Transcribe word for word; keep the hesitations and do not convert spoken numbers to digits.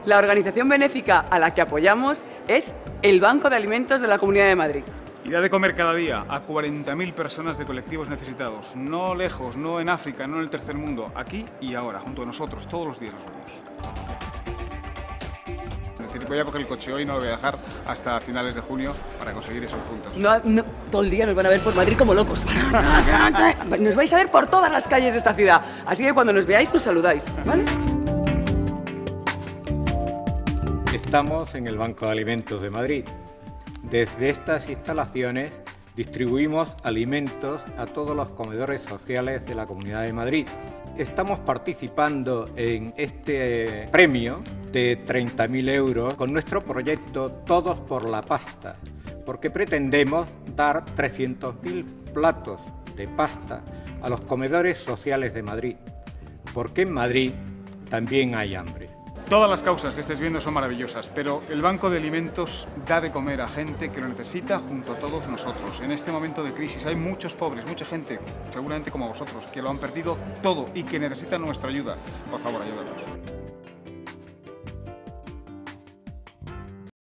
La organización benéfica a la que apoyamos es el Banco de Alimentos de la Comunidad de Madrid. Y da de comer cada día a cuarenta mil personas de colectivos necesitados. No lejos, no en África, no en el tercer mundo. Aquí y ahora, junto a nosotros, todos los días los vemos. Es decir, voy a coger el coche hoy, no lo voy a dejar hasta finales de junio para conseguir esos puntos. No, no, todo el día nos van a ver por Madrid como locos. Nos vais a ver por todas las calles de esta ciudad. Así que cuando nos veáis, nos saludáis, ¿vale? Estamos en el Banco de Alimentos de Madrid. Desde estas instalaciones distribuimos alimentos a todos los comedores sociales de la Comunidad de Madrid. Estamos participando en este premio de treinta mil euros con nuestro proyecto Todos por la Pasta, porque pretendemos dar trescientos mil platos de pasta a los comedores sociales de Madrid, porque en Madrid también hay hambre. Todas las causas que estés viendo son maravillosas, pero el Banco de Alimentos da de comer a gente que lo necesita junto a todos nosotros. En este momento de crisis hay muchos pobres, mucha gente, seguramente como vosotros, que lo han perdido todo y que necesitan nuestra ayuda. Por favor, ayúdanos.